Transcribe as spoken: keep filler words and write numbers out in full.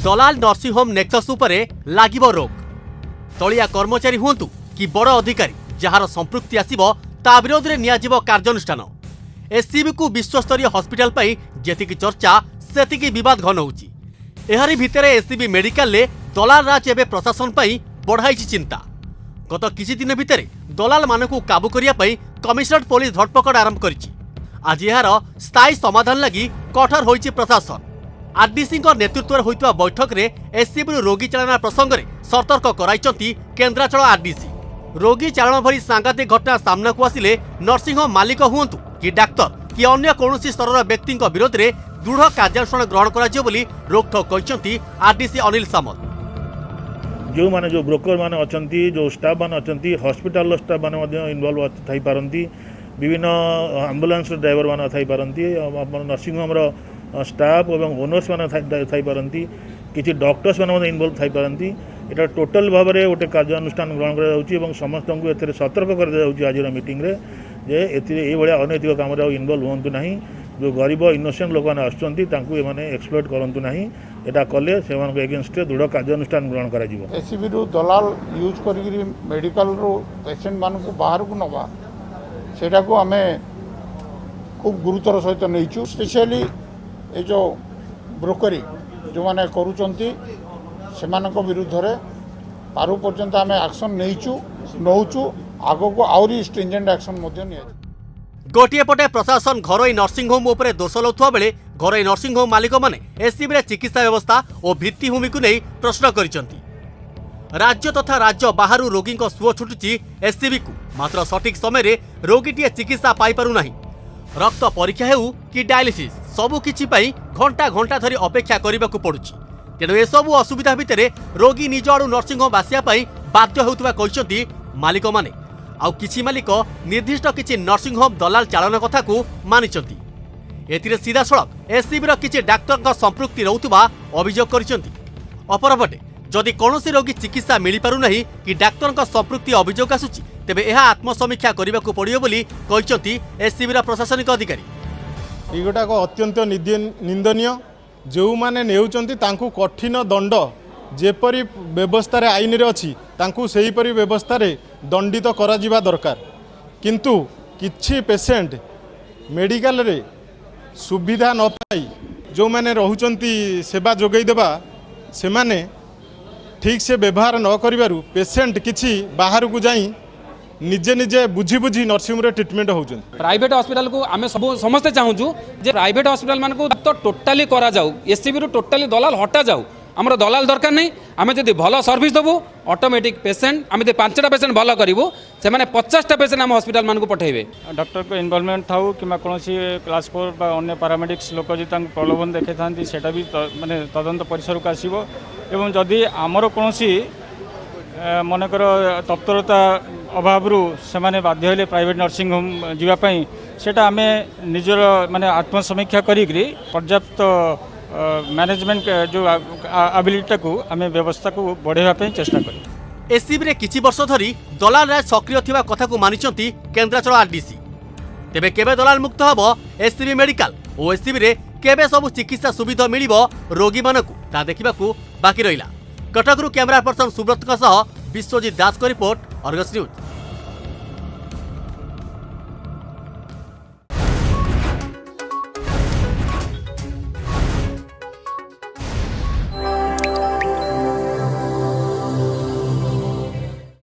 दलाल nursing home nexus उपरे लागिबो रोक। तलिया कर्मचारी हुंतु कि बड़ अधिकारी जार संपृक्ति आसिबो ता विरोध में नियाजिबो कार्यानुष्ठान। एससीबी को विश्वस्तरीय हॉस्पिटल पाई जेतिकी चर्चा सेतिकी विवाद घन होउची। एहारी भितरे एससीबी मेडिकल ले दलाल राज एबे प्रशासन पाई बढ़ाइछि चिंता। गत किछि दिन भितरे दलाल मानकु काबू करिया पाई कमिशनरेट पुलिस धरपकड़ आरंभ करिछि। आज यार स्थायी समाधान लगी कठोर होइछि प्रशासन। आरडीसी नेतृत्व में होइतवा बैठक रे एससीबी रोगी चालना प्रसंग में सतर्क कराइछंती केन्द्राचल आरडीसी। रोगी चालन भरी सांघातिक घटना सामना को आसिले नर्सिंग होम मालिक हुंतु कि डाक्तर कि अन्य कौनसी स्तर व्यक्ति विरोध में दृढ़ कार्यानुष्ठान ग्रहण कराजियो बोली रोकठोक कहिसंती आरडीसी अनिल सामंत। जो माने जो ब्रोकर माने अछंती जो स्टाफ माने अछंती हॉस्पिटल स्टाफ माने मध्य इन्वॉल्व थाई पारंती विभिन्न एम्बुलेंस ड्राइवर माने थाई पारंती नर्सिंग होम रो स्टाफ और ओनर्स माने थाई पारंती किछि डॉक्टर्स माने इन्वॉल्व थाई पारंती। एटा टोटल भाव में गोटे कार्यानुष्ठान ग्रहण करा जाउची एवं समस्त को एथिरे सतर्क कर दिया जाउची। आज मीटिंग रे जे एथिरे ए भलिया अनैतिक काम रे इन्वॉल्व होंतु नाही। जो गरीब इनोसेंट लोक माने आछंती तांकू ए माने एक्सप्लॉइट करंतु नाही। एटा कले सेमान को एगेंस्ट दृढ़ कार्यानुष्ठान ग्रहण करा जिवो। एससीबी रो दलाल यूज करी मेडिकल रो पेशेंट मान को बाहर को नबा सेटा को हमें खूब गुरुतर सहित नहींचु। स्पेशली ये जो ब्रोकरी जो माने करूचंती सेमान को विरुद्ध रे पारु पर्यंत आम एक्शन नहींचु नौचु आगो को आउरी स्ट्रिंजेंट एक्शन मध्य निया। गोटे पटे प्रशासन घरोई नर्सिंग होम उपरे दोष लौथुवा बेले घरोई नर्सिंग होम मालिक माने एससीबी रे चिकित्सा व्यवस्था और भित्तिभूमि को नहीं प्रश्न करिसंती। राज्य तथा राज्य बाहर रोगी सुओ छुटुची एससीबी को मात्र सठिक समय रोगीटीए चिकित्सा पाई पारु नाही। रक्त परीक्षा हेउ कि डायलिसिस सबुकिछि पाई घंटा घंटा धरी अपेक्षा करबाकू पड़ुछि। तेणु एसबू असुविधा भितर रोगी निज आड़ू नर्सिंग होम आसिया पाई बाध्य होउतबा कहिसंती मालिक माने। आउ किछि मालिक निर्दिष्ट किछि नर्सिंग होम दलाल चालन कथा को मानिचंती। एथिरे सीधा सड़क एससीबी रो किछि डाक्टर संपृक्ति रहउतबा अभियोग करिसंती। अपरपटे जदि कौनसी रोगी चिकित्सा मिल पारु नहीं कि डाक्तर संपृक्ति अभियोग आसुची तेबे यह आत्मसमीक्षा करने को पड़ियो बोली कहिसंती एससीबी रा प्रशासनिक अधिकारी। एगोटा को अत्यंत निंदनीय जो माने नेउचंती तांकु कठिन दंड जेपरी व्यवस्था रे आईन रे अछि तांकु सेही परी व्यवस्था रे दंडित करा जिबा दरकार। किंतु किछि पेशेंट मेडिकल रे सुविधा न पाई जो माने रहुचंती सेवा जोगई देबा से माने ठीक से व्यवहार न करिबारु पेशेंट किछि बाहर को जाई निजे निजे बुझी बुझी नर्सिंग रे ट्रीटमेंट होउछन। प्राइवेट हॉस्पिटल को आमे सब समस्ते चाहूँ जे प्राइवेट हॉस्पिटल मान को तो टोटाली करा जाऊ एससीबी रो टोटाली दलाल हटा जाऊ। आमर दलाल दरकार नहीं। आमे जदि भल सर्विस देबू ऑटोमेटिक पेशेंट आमे जदि पांचटा पेशेंट भल करिवो से माने पचासटा पेशेंट आम हॉस्पिटल मान को पठेबे। डॉक्टर को इन्वॉल्वमेंट थाउ कि कोनोसी क्लास फोर बा अन्य पैरामेडिक्स लोक जे तांक प्रलोभन देखे थांती सेटा भी माने तदंत परिसर को आसीबो। एवं जदि आमर कोनोसी मनकर तत्परता अभाव से माने बाध्य होले प्राइवेट नर्सिंग होम जीवाई सेटा आमे निजर माने आत्मसमीक्षा करी पर्याप्त मैनेजमेंट जो एबिलिटी को आमे व्यवस्था को बढ़ेवा पे चेष्टा करी। एससीबी रे किछि वर्ष धरी दलाल राज सक्रिय थिबा कथा को मानिचंती केन्द्राचल आरडीसी। तेबे केबे दलाल मुक्त हबो एससीबी मेडिकल और एससीबी रे केबे सब चिकित्सा सुविधा मिलिबो रोगी मानकु ता देखिबाकू बाकी रहिला। कटकरू कैमरा पर्सन सुब्रत विश्वजीत दास को रिपोर्ट अर्गस न्यूज।